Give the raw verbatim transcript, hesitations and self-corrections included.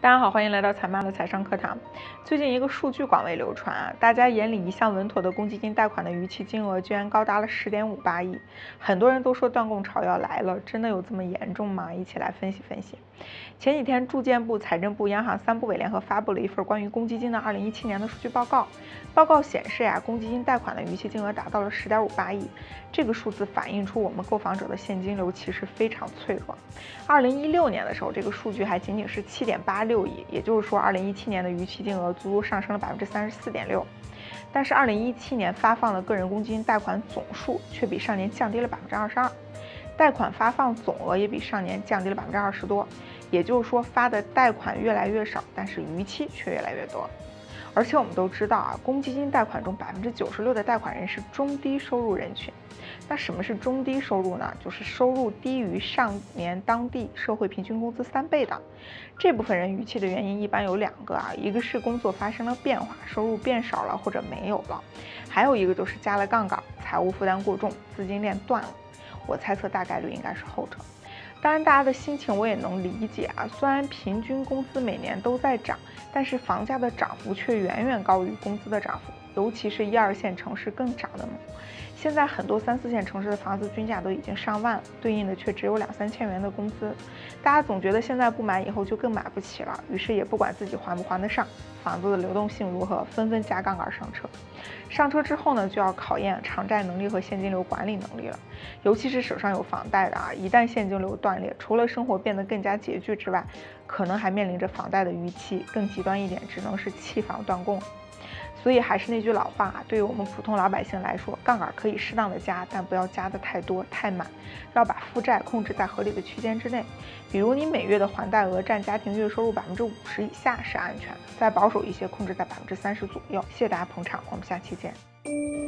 大家好，欢迎来到财妈的财商课堂。最近一个数据广为流传啊，大家眼里一向稳妥的公积金贷款的逾期金额居然高达了 十点五八亿，很多人都说断供潮要来了，真的有这么严重吗？一起来分析分析。前几天，住建部、财政部、央行三部委联合发布了一份关于公积金的二零一七年的数据报告。报告显示呀、啊，公积金贷款的逾期金额达到了 十点五八亿，这个数字反映出我们购房者的现金流其实非常脆弱。二零一六年的时候，这个数据还仅仅是 七点八六亿，也就是说，二零一七年的逾期金额足足上升了百分之三十四点六。但是，二零一七年发放的个人公积金贷款总数却比上年降低了百分之二十二，贷款发放总额也比上年降低了百分之二十多。也就是说，发的贷款越来越少，但是逾期却越来越多。而且我们都知道啊，公积金贷款中百分之九十六的贷款人是中低收入人群。那什么是中低收入呢？就是收入低于上年当地社会平均工资三倍的。这部分人逾期的原因一般有两个啊，一个是工作发生了变化，收入变少了或者没有了，还有一个就是加了杠杆，财务负担过重，资金链断了。我猜测大概率应该是后者。当然，大家的心情我也能理解啊。虽然平均工资每年都在涨，但是房价的涨幅却远远高于工资的涨幅，尤其是一二线城市更涨得猛。现在很多三四线城市的房子均价都已经上万了，对应的却只有两三千元的工资。大家总觉得现在不买，以后就更买不起了，于是也不管自己还不还得上，房子的流动性如何，纷纷加杠杆上车。上车之后呢，就要考验偿债能力和现金流管理能力了。尤其是手上有房贷的啊，一旦现金流断裂，除了生活变得更加拮据之外，可能还面临着房贷的逾期，更极端一点，只能是弃房断供。所以还是那句老话啊，对于我们普通老百姓来说，杠杆可以适当的加，但不要加的太多太满，要把负债控制在合理的区间之内。比如你每月的还贷额占家庭月收入百分之五十以下是安全的，再保守一些，控制在百分之三十左右。谢谢大家捧场，我们下期见。